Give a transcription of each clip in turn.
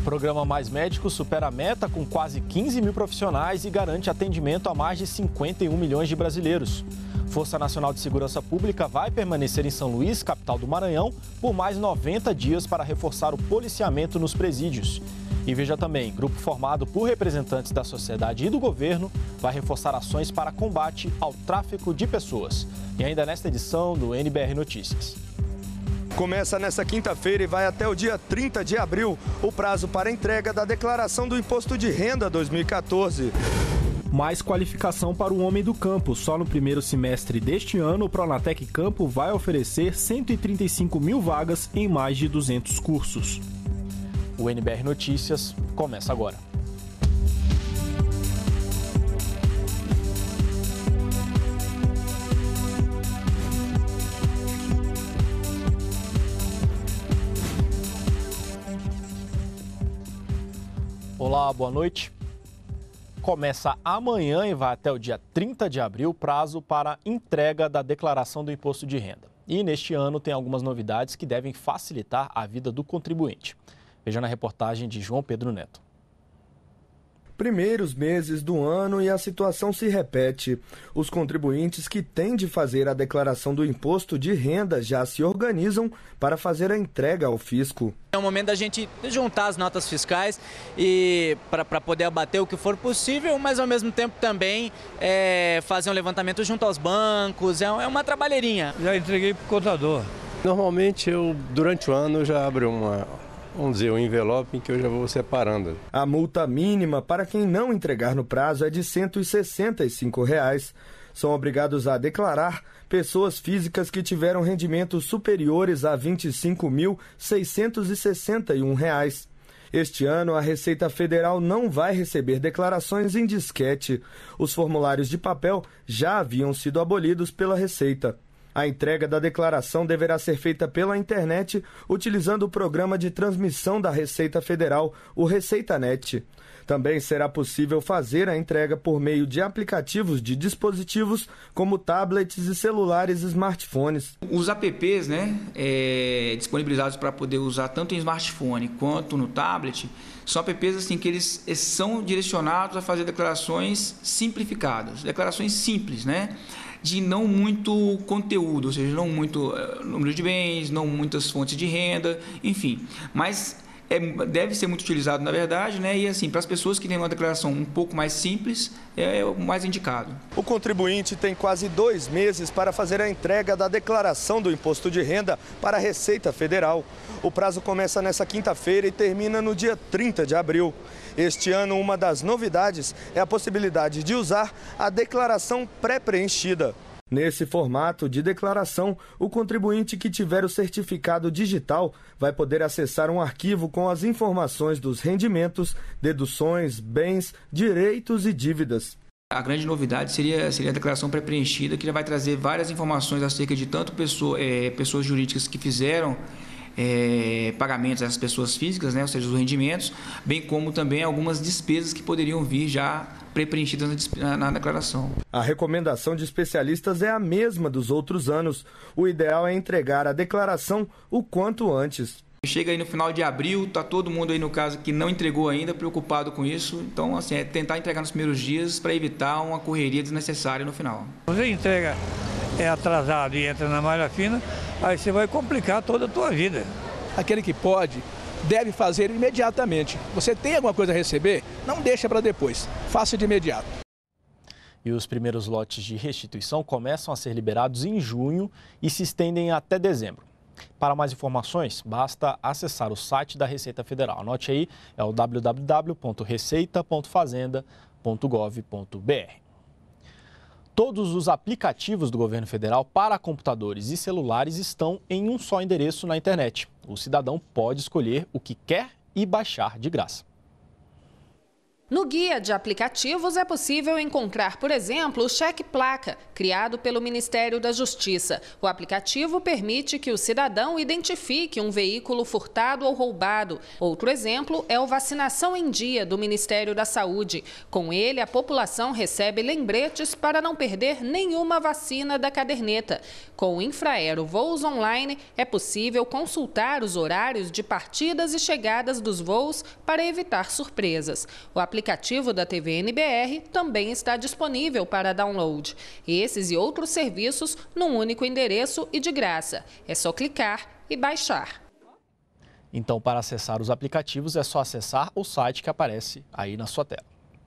O programa Mais Médicos supera a meta com quase 15 mil profissionais e garante atendimento a mais de 51 milhões de brasileiros. Força Nacional de Segurança Pública vai permanecer em São Luís, capital do Maranhão, por mais 90 dias para reforçar o policiamento nos presídios. E veja também, grupo formado por representantes da sociedade e do governo vai reforçar ações para combate ao tráfico de pessoas. E ainda nesta edição do NBR Notícias. Começa nesta quinta-feira e vai até o dia 30 de abril o prazo para entrega da declaração do Imposto de Renda 2014. Mais qualificação para o homem do campo. Só no primeiro semestre deste ano, o Pronatec Campo vai oferecer 135 mil vagas em mais de 200 cursos. O NBR Notícias começa agora. Olá, boa noite. Começa amanhã e vai até o dia 30 de abril o prazo para entrega da declaração do imposto de renda. E neste ano tem algumas novidades que devem facilitar a vida do contribuinte. Veja na reportagem de João Pedro Neto. Primeiros meses do ano e a situação se repete. Os contribuintes que têm de fazer a declaração do imposto de renda já se organizam para fazer a entrega ao fisco. É o momento da gente juntar as notas fiscais e para poder abater o que for possível, mas ao mesmo tempo também fazer um levantamento junto aos bancos. É uma trabalheirinha. Já entreguei para o contador. Normalmente durante o ano, eu já abro um envelope em que eu já vou separando. A multa mínima para quem não entregar no prazo é de R$ 165. São obrigados a declarar pessoas físicas que tiveram rendimentos superiores a R$ 25.661. Este ano, a Receita Federal não vai receber declarações em disquete. Os formulários de papel já haviam sido abolidos pela Receita. A entrega da declaração deverá ser feita pela internet, utilizando o programa de transmissão da Receita Federal, o ReceitaNet. Também será possível fazer a entrega por meio de aplicativos de dispositivos como tablets e celulares e smartphones. Os apps, disponibilizados para poder usar tanto em smartphone quanto no tablet, são apps assim, que eles são direcionados a fazer declarações simplificadas, declarações simples, de não muito conteúdo, ou seja, não muito número de bens, não muitas fontes de renda, enfim. Mas deve ser muito utilizado, na verdade, e assim, para as pessoas que têm uma declaração um pouco mais simples, é o mais indicado. O contribuinte tem quase 2 meses para fazer a entrega da declaração do Imposto de Renda para a Receita Federal. O prazo começa nesta quinta-feira e termina no dia 30 de abril. Este ano, uma das novidades é a possibilidade de usar a declaração pré-preenchida. Nesse formato de declaração, o contribuinte que tiver o certificado digital vai poder acessar um arquivo com as informações dos rendimentos, deduções, bens, direitos e dívidas. A grande novidade seria a declaração pré-preenchida, que já vai trazer várias informações acerca de tanto pessoas jurídicas que fizeram pagamentos às pessoas físicas, ou seja, os rendimentos, bem como também algumas despesas que poderiam vir já pré-preenchidas na declaração. A recomendação de especialistas é a mesma dos outros anos. O ideal é entregar a declaração o quanto antes. Chega aí no final de abril, está todo mundo aí, no caso, que não entregou ainda, preocupado com isso. Então, assim, é tentar entregar nos primeiros dias para evitar uma correria desnecessária no final. Você entrega atrasado e entra na malha fina, aí você vai complicar toda a tua vida. Aquele que pode, deve fazer imediatamente. Você tem alguma coisa a receber? Não deixa para depois. Faça de imediato. E os primeiros lotes de restituição começam a ser liberados em junho e se estendem até dezembro. Para mais informações, basta acessar o site da Receita Federal. Anote aí, é o www.receita.fazenda.gov.br. Todos os aplicativos do governo federal para computadores e celulares estão em um só endereço na internet. O cidadão pode escolher o que quer e baixar de graça. No guia de aplicativos é possível encontrar, por exemplo, o cheque-placa, criado pelo Ministério da Justiça. O aplicativo permite que o cidadão identifique um veículo furtado ou roubado. Outro exemplo é o Vacinação em Dia, do Ministério da Saúde. Com ele, a população recebe lembretes para não perder nenhuma vacina da caderneta. Com o Infraero Voos Online, é possível consultar os horários de partidas e chegadas dos voos para evitar surpresas. O aplicativo da TV NBR também está disponível para download. Esses e outros serviços num único endereço e de graça. É só clicar e baixar. Então, para acessar os aplicativos, é só acessar o site que aparece aí na sua tela.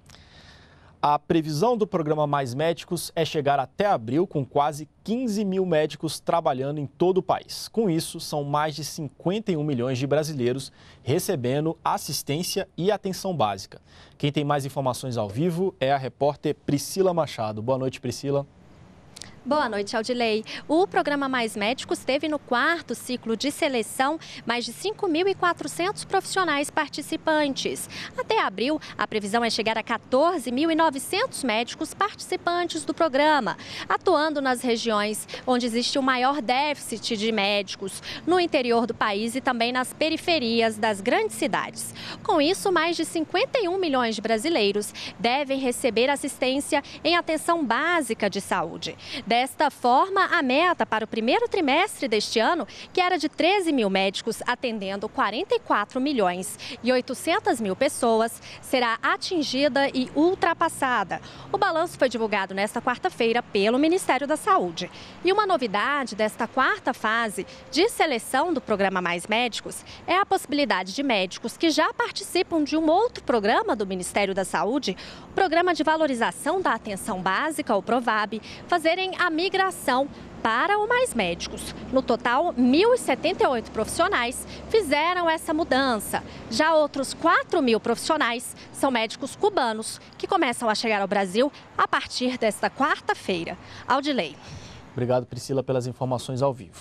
A previsão do programa Mais Médicos é chegar até abril com quase 15 mil médicos trabalhando em todo o país. Com isso, são mais de 51 milhões de brasileiros recebendo assistência e atenção básica. Quem tem mais informações ao vivo é a repórter Priscila Machado. Boa noite, Priscila. Boa noite, Aldilei. O programa Mais Médicos teve no 4º ciclo de seleção mais de 5.400 profissionais participantes. Até abril, a previsão é chegar a 14.900 médicos participantes do programa, atuando nas regiões onde existe o maior déficit de médicos, no interior do país e também nas periferias das grandes cidades. Com isso, mais de 51 milhões de brasileiros devem receber assistência em atenção básica de saúde. Desta forma, a meta para o primeiro trimestre deste ano, que era de 13 mil médicos atendendo 44 milhões e 800 mil pessoas, será atingida e ultrapassada. O balanço foi divulgado nesta quarta-feira pelo Ministério da Saúde. E uma novidade desta 4ª fase de seleção do programa Mais Médicos é a possibilidade de médicos que já participam de um outro programa do Ministério da Saúde, o Programa de Valorização da Atenção Básica, o PROVAB, fazerem a migração para o Mais Médicos. No total, 1.078 profissionais fizeram essa mudança. Já outros 4.000 profissionais são médicos cubanos que começam a chegar ao Brasil a partir desta quarta-feira. Aldilei. Obrigado, Priscila, pelas informações ao vivo.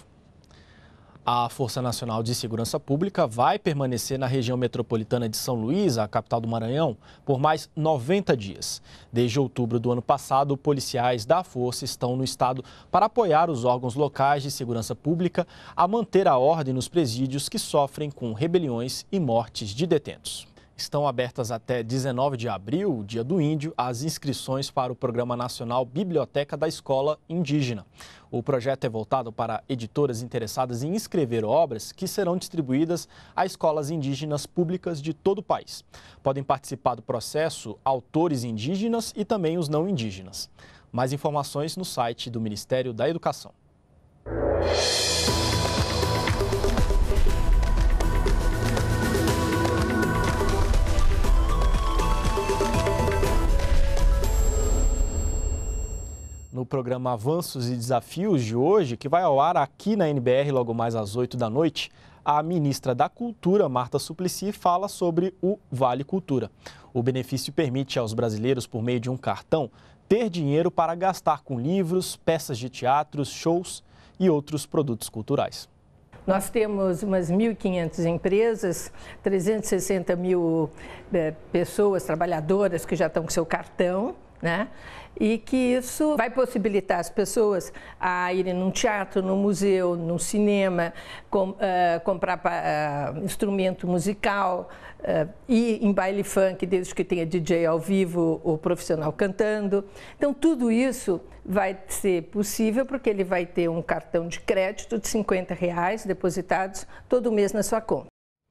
A Força Nacional de Segurança Pública vai permanecer na região metropolitana de São Luís, a capital do Maranhão, por mais 90 dias. Desde outubro do ano passado, policiais da Força estão no estado para apoiar os órgãos locais de segurança pública a manter a ordem nos presídios que sofrem com rebeliões e mortes de detentos. Estão abertas até 19 de abril, Dia do Índio, as inscrições para o Programa Nacional Biblioteca da Escola Indígena. O projeto é voltado para editoras interessadas em escrever obras que serão distribuídas a escolas indígenas públicas de todo o país. Podem participar do processo autores indígenas e também os não indígenas. Mais informações no site do Ministério da Educação. No programa Avanços e Desafios de hoje, que vai ao ar aqui na NBR logo mais às 8 da noite, a ministra da Cultura, Marta Suplicy, fala sobre o Vale Cultura. O benefício permite aos brasileiros, por meio de um cartão, ter dinheiro para gastar com livros, peças de teatro, shows e outros produtos culturais. Nós temos umas 1.500 empresas, 360 mil pessoas, trabalhadoras que já estão com seu cartão, né? E que isso vai possibilitar as pessoas a irem num teatro, num museu, num cinema, comprar instrumento musical, ir em baile funk, desde que tenha DJ ao vivo ou profissional cantando. Então, tudo isso vai ser possível porque ele vai ter um cartão de crédito de R$50 depositados todo mês na sua conta.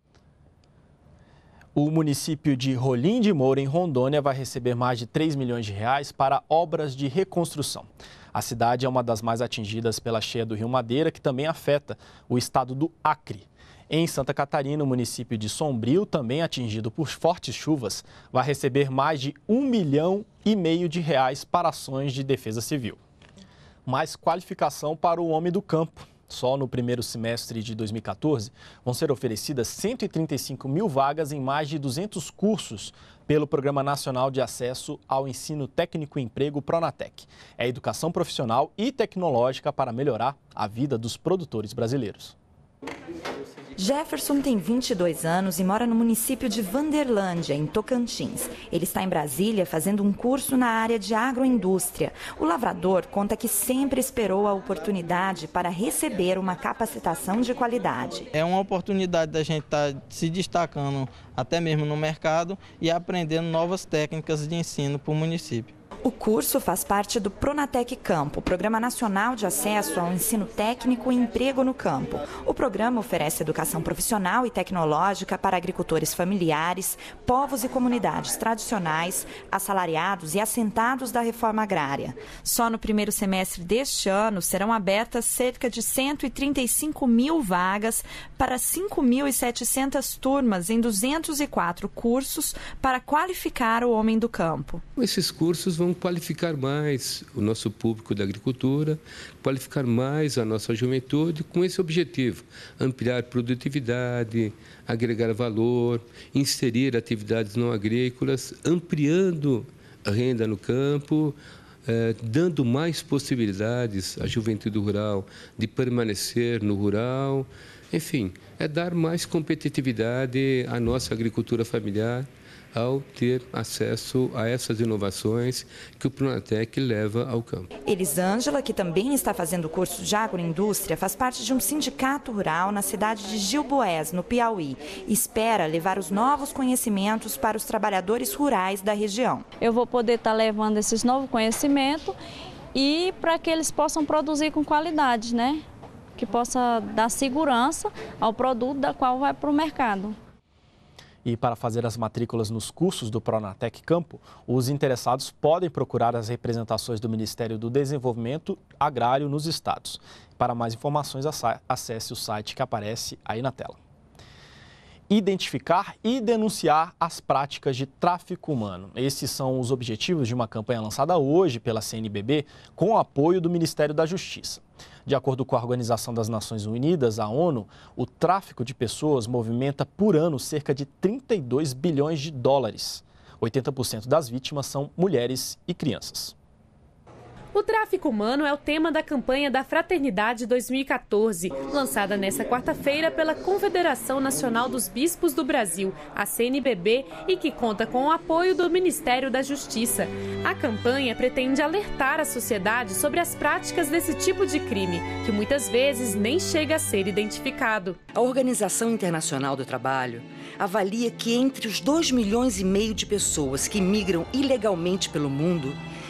O município de Rolim de Moura, em Rondônia, vai receber mais de R$3 milhões para obras de reconstrução. A cidade é uma das mais atingidas pela cheia do Rio Madeira, que também afeta o estado do Acre. Em Santa Catarina, o município de Sombrio, também atingido por fortes chuvas, vai receber mais de R$1,5 milhão para ações de defesa civil. Mais qualificação para o homem do campo. Só no primeiro semestre de 2014, vão ser oferecidas 135 mil vagas em mais de 200 cursos pelo Programa Nacional de Acesso ao Ensino Técnico e Emprego Pronatec. É educação profissional e tecnológica para melhorar a vida dos produtores brasileiros. Jefferson tem 22 anos e mora no município de Vanderlândia, em Tocantins. Ele está em Brasília fazendo um curso na área de agroindústria. O lavrador conta que sempre esperou a oportunidade para receber uma capacitação de qualidade. É uma oportunidade da gente estar se destacando até mesmo no mercado e aprendendo novas técnicas de ensino para o município. O curso faz parte do Pronatec Campo, Programa Nacional de Acesso ao Ensino Técnico e Emprego no Campo. O programa oferece educação profissional e tecnológica para agricultores familiares, povos e comunidades tradicionais, assalariados e assentados da reforma agrária. Só no primeiro semestre deste ano serão abertas cerca de 135 mil vagas para 5.700 turmas em 204 cursos para qualificar o homem do campo. Esses cursos vão qualificar mais o nosso público da agricultura, qualificar mais a nossa juventude com esse objetivo: ampliar produtividade, agregar valor, inserir atividades não agrícolas, ampliando a renda no campo, dando mais possibilidades à juventude rural de permanecer no rural. Enfim, é dar mais competitividade à nossa agricultura familiar, ao ter acesso a essas inovações que o Pronatec leva ao campo. Elisângela, que também está fazendo curso de agroindústria, faz parte de um sindicato rural na cidade de Gilboés, no Piauí, e espera levar os novos conhecimentos para os trabalhadores rurais da região. Eu vou poder estar levando esses novos conhecimentos e para que eles possam produzir com qualidade, né? Que possa dar segurança ao produto da qual vai para o mercado. E para fazer as matrículas nos cursos do Pronatec Campo, os interessados podem procurar as representações do Ministério do Desenvolvimento Agrário nos estados. Para mais informações, acesse o site que aparece aí na tela. Identificar e denunciar as práticas de tráfico humano. Esses são os objetivos de uma campanha lançada hoje pela CNBB com o apoio do Ministério da Justiça. De acordo com a Organização das Nações Unidas, a ONU, o tráfico de pessoas movimenta por ano cerca de 32 bilhões de dólares. 80% das vítimas são mulheres e crianças. O tráfico humano é o tema da campanha da Fraternidade 2014, lançada nesta quarta-feira pela Confederação Nacional dos Bispos do Brasil, a CNBB, e que conta com o apoio do Ministério da Justiça. A campanha pretende alertar a sociedade sobre as práticas desse tipo de crime, que muitas vezes nem chega a ser identificado. A Organização Internacional do Trabalho avalia que entre os 2,5 milhões de pessoas que migram ilegalmente pelo mundo,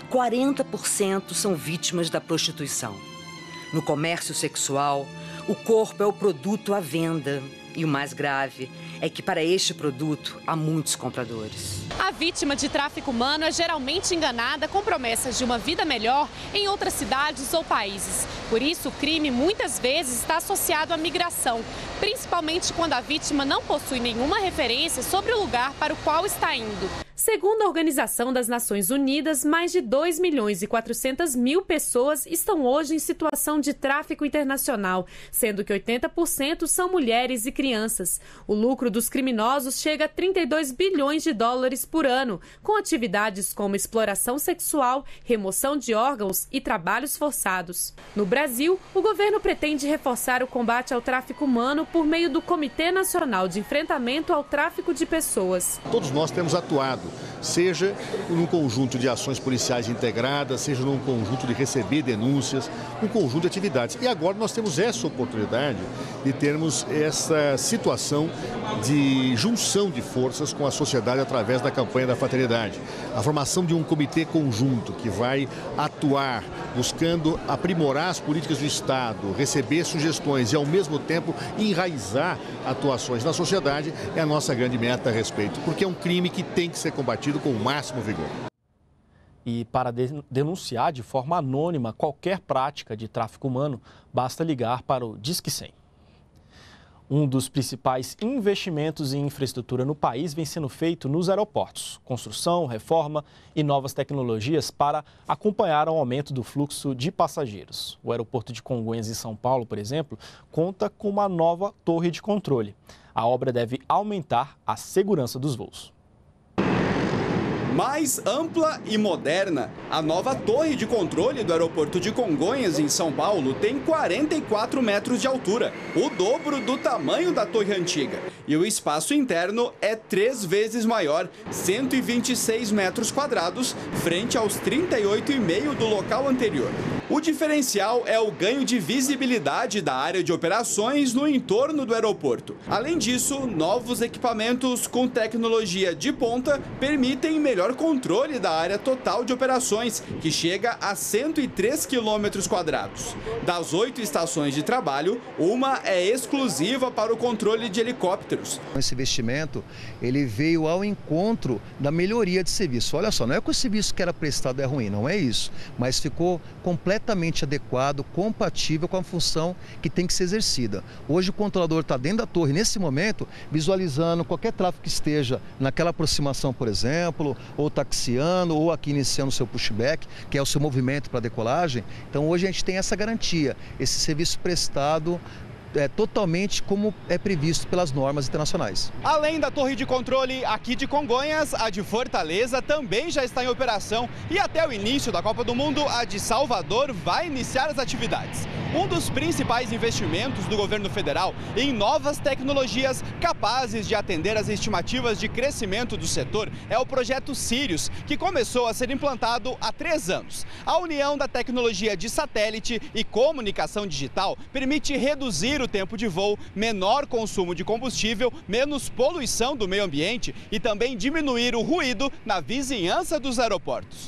40% são vítimas da prostituição. No comércio sexual, o corpo é o produto à venda. E o mais grave é que para este produto há muitos compradores. A vítima de tráfico humano é geralmente enganada com promessas de uma vida melhor em outras cidades ou países. Por isso, o crime muitas vezes está associado à migração, principalmente quando a vítima não possui nenhuma referência sobre o lugar para o qual está indo. Segundo a Organização das Nações Unidas, mais de 2.400.000 pessoas estão hoje em situação de tráfico internacional, sendo que 80% são mulheres e crianças. O lucro dos criminosos chega a 32 bilhões de dólares por ano, com atividades como exploração sexual, remoção de órgãos e trabalhos forçados. No Brasil, o governo pretende reforçar o combate ao tráfico humano por meio do Comitê Nacional de Enfrentamento ao Tráfico de Pessoas. Todos nós temos atuado, seja num conjunto de ações policiais integradas, seja num conjunto de receber denúncias, um conjunto de atividades. E agora nós temos essa oportunidade de termos essa situação de junção de forças com a sociedade através da campanha da Fraternidade. A formação de um comitê conjunto que vai atuar buscando aprimorar as políticas do Estado, receber sugestões e, ao mesmo tempo, enraizar atuações na sociedade é a nossa grande meta a respeito, porque é um crime que tem que ser combatido com o máximo vigor. E para denunciar de forma anônima qualquer prática de tráfico humano, basta ligar para o Disque 100. Um dos principais investimentos em infraestrutura no país vem sendo feito nos aeroportos. Construção, reforma e novas tecnologias para acompanhar o aumento do fluxo de passageiros. O aeroporto de Congonhas, em São Paulo, por exemplo, conta com uma nova torre de controle. A obra deve aumentar a segurança dos voos. mais ampla e moderna. A nova torre de controle do aeroporto de Congonhas, em São Paulo, tem 44 metros de altura, o dobro do tamanho da torre antiga. E o espaço interno é 3 vezes maior, 126 metros quadrados, frente aos 38,5 do local anterior. O diferencial é o ganho de visibilidade da área de operações no entorno do aeroporto. Além disso, novos equipamentos com tecnologia de ponta permitem melhor controle da área total de operações, que chega a 103 quilômetros quadrados. Das 8 estações de trabalho, uma é exclusiva para o controle de helicópteros. Esse investimento, ele veio ao encontro da melhoria de serviço. Olha só, não é que o serviço que era prestado é ruim, não é isso, mas ficou completamente adequado, compatível com a função que tem que ser exercida. Hoje o controlador está dentro da torre, nesse momento, visualizando qualquer tráfego que esteja naquela aproximação, por exemplo, ou taxiando, ou aqui iniciando o seu pushback, que é o seu movimento para decolagem. Então hoje a gente tem essa garantia, esse serviço prestado totalmente como é previsto pelas normas internacionais. Além da torre de controle aqui de Congonhas, a de Fortaleza também já está em operação e até o início da Copa do Mundo, a de Salvador vai iniciar as atividades. Um dos principais investimentos do governo federal em novas tecnologias capazes de atender às estimativas de crescimento do setor é o projeto Sirius, que começou a ser implantado há 3 anos. A união da tecnologia de satélite e comunicação digital permite reduzir o tempo de voo, menor consumo de combustível, menos poluição do meio ambiente e também diminuir o ruído na vizinhança dos aeroportos.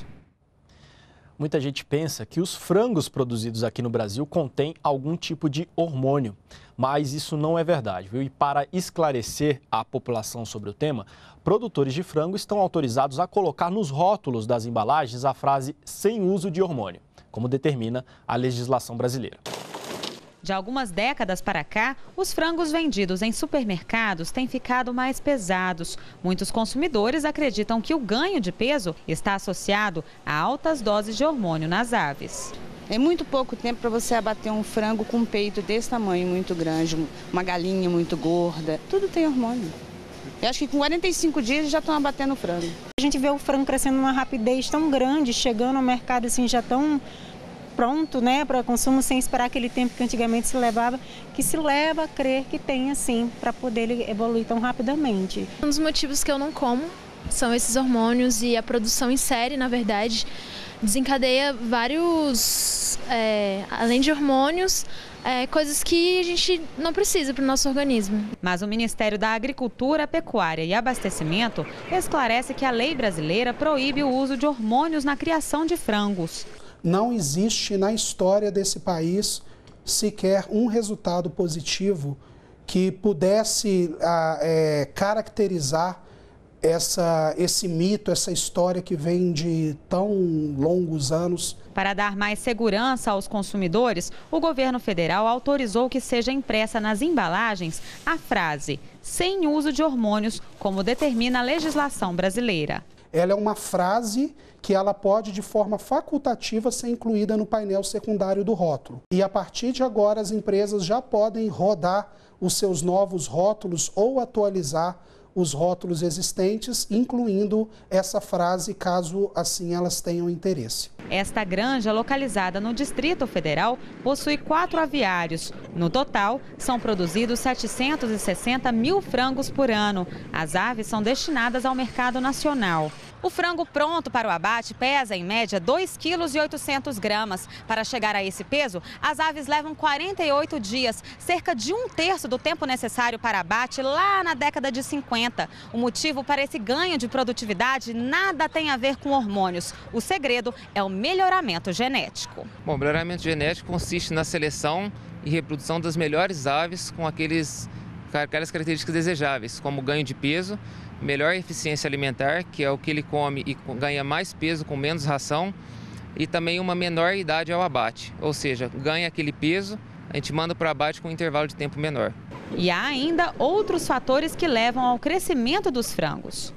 Muita gente pensa que os frangos produzidos aqui no Brasil contêm algum tipo de hormônio, mas isso não é verdade, viu? E para esclarecer a população sobre o tema, produtores de frango estão autorizados a colocar nos rótulos das embalagens a frase "sem uso de hormônio", como determina a legislação brasileira. De algumas décadas para cá, os frangos vendidos em supermercados têm ficado mais pesados. Muitos consumidores acreditam que o ganho de peso está associado a altas doses de hormônio nas aves. É muito pouco tempo para você abater um frango com um peito desse tamanho, muito grande, uma galinha muito gorda. Tudo tem hormônio. Eu acho que com 45 dias eles já estão abatendo o frango. A gente vê o frango crescendo numa rapidez tão grande, chegando ao mercado assim já tão pronto, né, para consumo, sem esperar aquele tempo que antigamente se levava, que se leva a crer que tem assim, para poder ele evoluir tão rapidamente. Um dos motivos que eu não como são esses hormônios e a produção em série, na verdade, desencadeia vários, além de hormônios, coisas que a gente não precisa para o nosso organismo. Mas o Ministério da Agricultura, Pecuária e Abastecimento esclarece que a lei brasileira proíbe o uso de hormônios na criação de frangos. Não existe na história desse país sequer um resultado positivo que pudesse caracterizar esse mito, essa história que vem de tão longos anos. Para dar mais segurança aos consumidores, o governo federal autorizou que seja impressa nas embalagens a frase "sem uso de hormônios", como determina a legislação brasileira. Ela é uma frase que ela pode, de forma facultativa, ser incluída no painel secundário do rótulo. E a partir de agora, as empresas já podem rodar os seus novos rótulos ou atualizar os rótulos existentes, incluindo essa frase, caso assim elas tenham interesse. Esta granja, localizada no Distrito Federal, possui 4 aviários. No total, são produzidos 760 mil frangos por ano. As aves são destinadas ao mercado nacional. O frango pronto para o abate pesa, em média, 2,8 kg. Para chegar a esse peso, as aves levam 48 dias, cerca de 1/3 do tempo necessário para abate lá na década de 50. O motivo para esse ganho de produtividade nada tem a ver com hormônios. O segredo é o melhoramento genético. Bom, o melhoramento genético consiste na seleção e reprodução das melhores aves com aquelas características desejáveis, como ganho de peso, melhor eficiência alimentar, que é o que ele come e ganha mais peso com menos ração, e também uma menor idade ao abate, ou seja, ganha aquele peso, a gente manda para o abate com um intervalo de tempo menor. E há ainda outros fatores que levam ao crescimento dos frangos.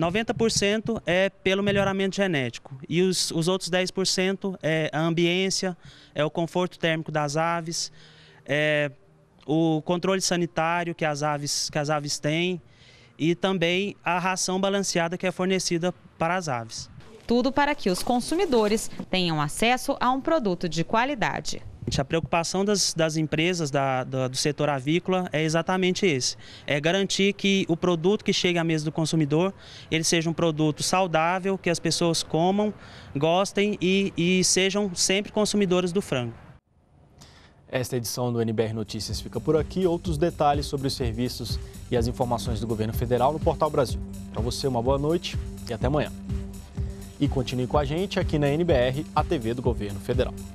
90% é pelo melhoramento genético e os outros 10% é a ambiência, é o conforto térmico das aves, é o controle sanitário que as aves têm e também a ração balanceada que é fornecida para as aves. Tudo para que os consumidores tenham acesso a um produto de qualidade. A preocupação das empresas do setor avícola é exatamente esse, é garantir que o produto que chega à mesa do consumidor, ele seja um produto saudável, que as pessoas comam, gostem e sejam sempre consumidores do frango. Esta edição do NBR Notícias fica por aqui. Outros detalhes sobre os serviços e as informações do Governo Federal no Portal Brasil. Para você, uma boa noite e até amanhã. E continue com a gente aqui na NBR, a TV do Governo Federal.